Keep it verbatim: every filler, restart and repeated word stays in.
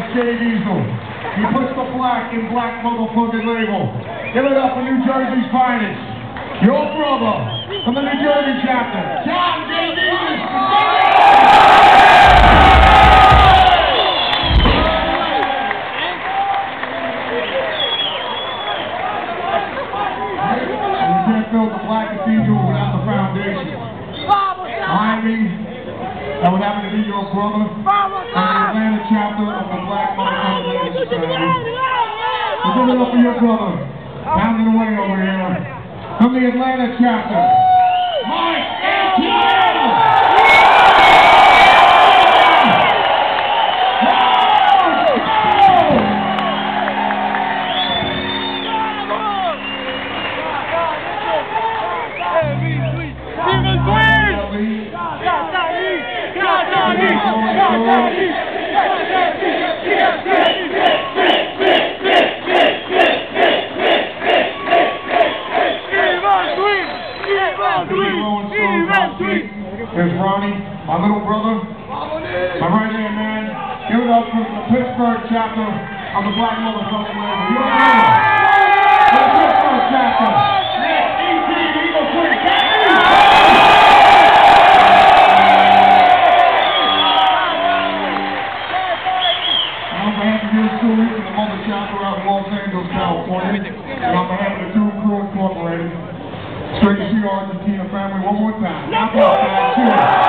Dave Easel. He puts the black in black motherfucking label. Give it up for New Jersey's finest. Your brother from the New Jersey chapter, John Dave Easel. Build the Black Cathedral without the foundation. Behind me, that would happen to be your brother from the Atlanta chapter of the Black Motherfucking Society. So give it up for your brother, pounding away over here, from the Atlanta chapter, Mike Antiano! There's Ronnie, my little brother, my right hand man. Give it up for the Pittsburgh chapter of the Black Motherfucking Label. Your brother, the Pittsburgh chapter. Next, E T Eagle Twin. On behalf of yours truly, from the Mother Chapter out in Los Angeles, California, and on behalf of the Two Crew Incorporated, it's great to see your Argentina family one more time. Knock out, guys. Cheers.